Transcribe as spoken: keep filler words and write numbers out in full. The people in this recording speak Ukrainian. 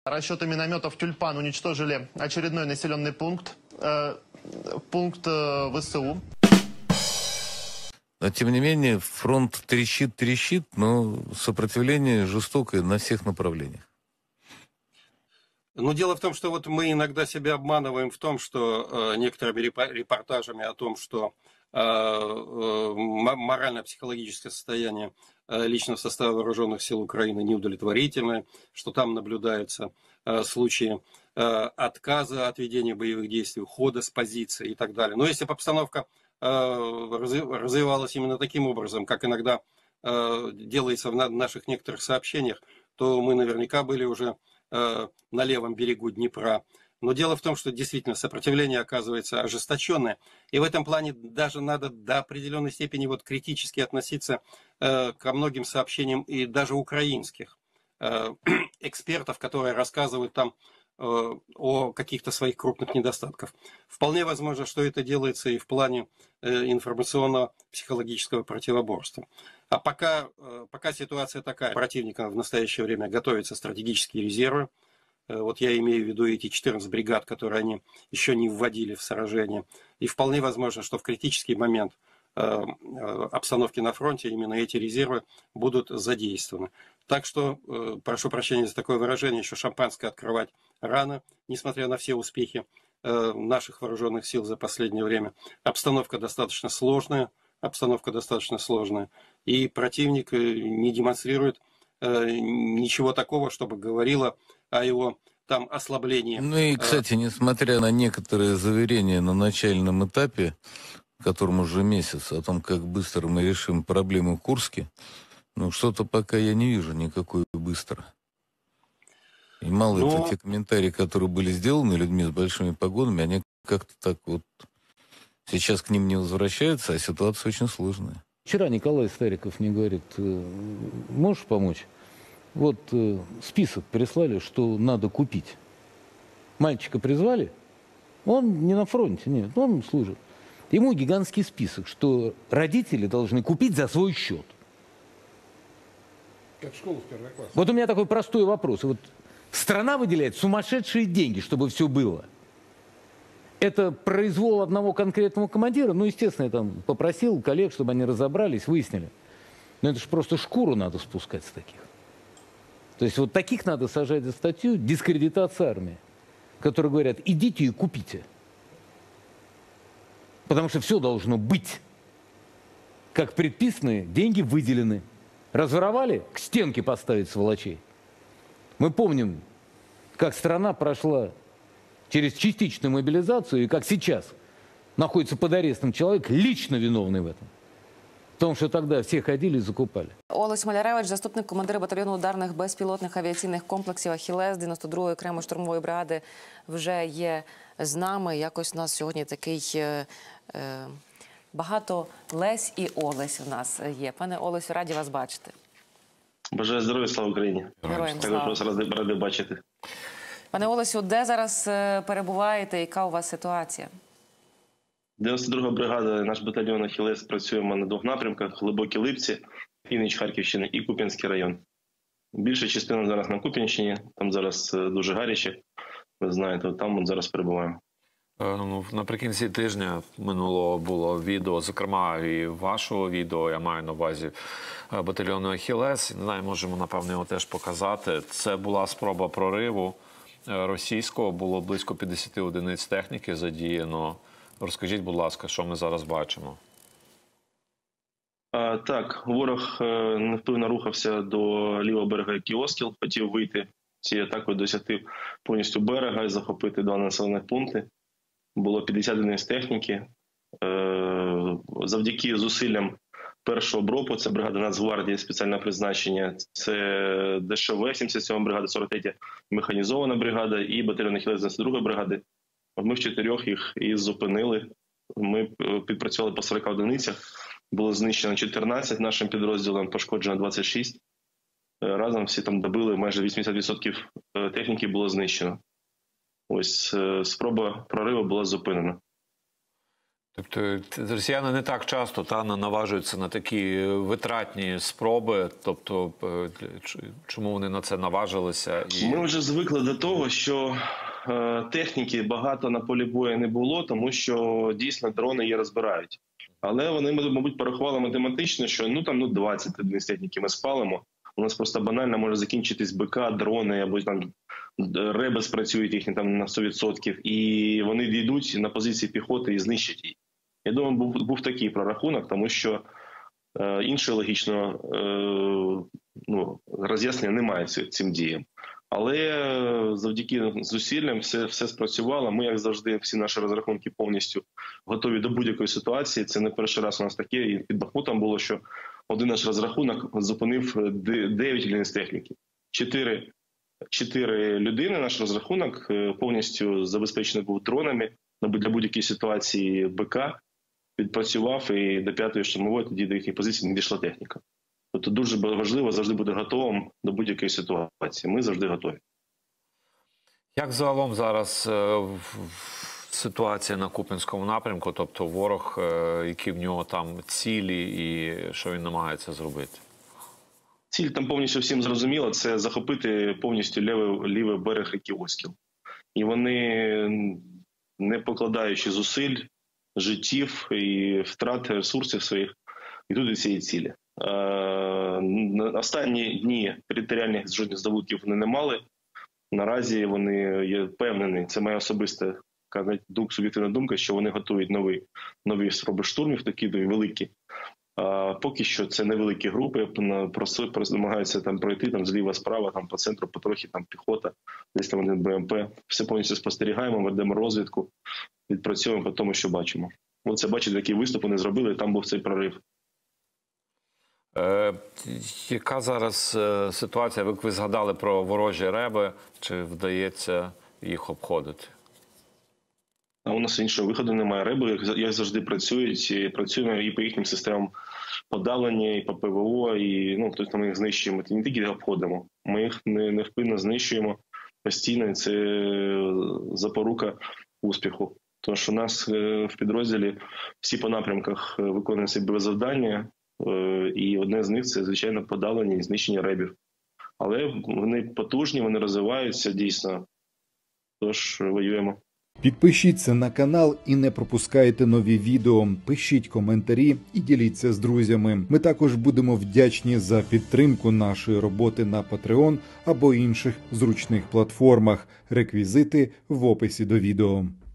Расчеты минометов «Тюльпан» уничтожили очередной населенный пункт, э, пункт э, ВСУ. Но, тем не менее, фронт трещит-трещит, но сопротивление жестокое на всех направлениях. Но дело в том, что вот мы иногда себя обманываем в том, что э, некоторыми репортажами о том, что э, э, морально-психологическое состояние э, личного состава вооруженных сил Украины неудовлетворительное, что там наблюдаются э, случаи э, отказа от ведения боевых действий, ухода с позиции и так далее. Но если бы обстановка э, развивалась именно таким образом, как иногда э, делается в наших некоторых сообщениях, то мы наверняка были уже на левом берегу Днепра. Но дело в том, что действительно сопротивление оказывается ожесточенное. И в этом плане даже надо до определенной степени вот критически относиться э, ко многим сообщениям и даже украинских э, экспертов, которые рассказывают там э, о каких-то своих крупных недостатках. Вполне возможно, что это делается и в плане э, информационного психологического противоборства. А пока, пока ситуация такая, противникам в настоящее время готовятся стратегические резервы. Вот я имею в виду эти четырнадцать бригад, которые они еще не вводили в сражение. И вполне возможно, что в критический момент обстановки на фронте именно эти резервы будут задействованы. Так что, прошу прощения за такое выражение, еще шампанское открывать рано, несмотря на все успехи наших вооруженных сил за последнее время. Обстановка достаточно сложная. Обстановка достаточно сложная. И противник не демонстрирует э, ничего такого, чтобы говорило о его там ослаблении. Ну и, кстати, несмотря на некоторые заверения на начальном этапе, которому уже месяц, о том, как быстро мы решим проблему в Курске, ну что-то пока я не вижу никакой быстро. И мало Но... это те комментарии, которые были сделаны людьми с большими погонами, они как-то так вот сейчас к ним не возвращаются, а ситуация очень сложная. Вчера Николай Стариков мне говорит, можешь помочь? Вот список прислали, что надо купить. Мальчика призвали, он не на фронте, нет, он служит. Ему гигантский список, что родители должны купить за свой счет. Как школу в первый класс. Вот у меня такой простой вопрос. Вот страна выделяет сумасшедшие деньги, чтобы все было. Это произвол одного конкретного командира. Ну, естественно, я там попросил коллег, чтобы они разобрались, выяснили. Но это же просто шкуру надо спускать с таких. То есть вот таких надо сажать за статью дискредитация армии, которые говорят, идите и купите. Потому что все должно быть. Как предписаны, деньги выделены. Разворовали, к стенке поставить сволочей. Мы помним, как страна прошла через частичную мобилизацию, и как сейчас находится под арестом человек, лично виновный в этом. В том, що тоді всі ходили і закупали. Олесь Маляревич, заступник командира батальйону ударних безпілотних авіаційних комплексів «Ахілес» дев'яносто другої окремої штурмової бригади, вже є з нами. Якось у нас сьогодні такий е, е, багато Лесь і Олесь в нас є. Пане Олесю, раді вас бачити. Бажаю здоров'я, слава Україні. Героям слава. Також ради, ради бачити. Пане Олесю, де зараз перебуваєте, яка у вас ситуація? дев'яносто друга бригада, наш батальйон «Ахілес» працюємо на двох напрямках: Глибокі Липці, північ Харківщини і Куп'янський район. Більша частина зараз на Куп'янщині, там зараз дуже гаряче, ви знаєте, там от зараз перебуваємо. Ну, наприкінці тижня минулого було відео, зокрема і вашого відео, я маю на увазі батальйону «Ахілес». Не знаю, можемо, напевно, його теж показати. Це була спроба прориву російського, було близько п'ятдесят одиниць техніки задіяно. Розкажіть, будь ласка, що ми зараз бачимо? А, так, ворог невпевно рухався до лівого берега Кіоскіл, хотів вийти цією атакою, досягти повністю берега і захопити два населених пункти. Було п'ятдесят одиниць техніки. Завдяки зусиллям першого БРОПу, це бригада Нацгвардії спеціального призначення, це ДШВ, сімдесят сьома бригада, сорок третя механізована бригада і батальйон «Ахілес» дев'яносто другої бригади. Ми в чотирьох їх і зупинили. Ми підпрацювали по сорока одиницях. Було знищено чотирнадцять нашим підрозділом, пошкоджено двадцять шість. Разом всі там добили, майже вісімдесят відсотків техніки було знищено. Ось спроба прориву була зупинена. Тобто росіяни не так часто та наважуються на такі витратні спроби. Тобто, чому вони на це наважилися? І... Ми вже звикли до того, що е, техніки багато на полі бою не було, тому що дійсно дрони її розбирають. Але вони, мабуть, порахували математично, що ну там ну двадцять одиниць техніки ми спалимо. У нас просто банально може закінчитись БК, дрони або там реби спрацюють їхні там на сто відсотків, і вони дійдуть на позиції піхоти і знищать її. Я думаю, був, був такий прорахунок, тому що е, інше логічно е, ну, роз'яснення немає цим діям. Але завдяки зусиллям все, все спрацювало. Ми, як завжди, всі наші розрахунки повністю готові до будь-якої ситуації. Це не перший раз у нас таке. І під Бахмутом було, що один наш розрахунок зупинив дев'ять одиниць техніки. Чотири, чотири людини наш розрахунок повністю забезпечений був дронами для будь-якої ситуації БК. Відпрацював, і до п'ятої штурмової тоді до їхніх позицій не дійшла техніка. Тобто дуже важливо завжди бути готовим до будь-якої ситуації. Ми завжди готові. Як загалом зараз е, ситуація на Куп'янському напрямку? Тобто ворог, е, які в нього там цілі і що він намагається зробити? Ціль там повністю всім зрозуміла. Це захопити повністю лівий, лівий берег ріки Оскіл. І вони, не покладаючи зусиль, життів і втрат ресурсів своїх, йдуть до цієї цілі. Останні дні територіальних жодних здобутків вони не мали. Наразі вони є впевнені, це моя особиста думка, суб'єктивна думка, що вони готують нові, нові спроби штурмів, такі великі. А поки що це невеликі групи, намагаються там пройти там зліва, справа, там по центру потрохи там піхота, десь там один БМП. Все повністю спостерігаємо, ведемо розвідку, відпрацьовуємо по тому, що бачимо. Оце, бачите, який виступ вони зробили, там був цей прорив. Е, яка зараз е, ситуація? Ви, ви згадали про ворожі реби, чи вдається їх обходити? А у нас іншого виходу немає. Реби, як, як завжди, працюють. І працюємо і по їхнім системам подавлення, і по ПВО, і ну, тобто ми їх знищуємо. Не тільки обходимо, ми їх не, невпинно знищуємо постійно, і це запорука успіху. Тому що у нас в підрозділі всі по напрямках виконують себе завдання, і одне з них – це, звичайно, подавлення і знищення ребів. Але вони потужні, вони розвиваються дійсно, тож воюємо. Підпишіться на канал і не пропускайте нові відео, пишіть коментарі і діліться з друзями. Ми також будемо вдячні за підтримку нашої роботи на Patreon або інших зручних платформах. Реквізити в описі до відео.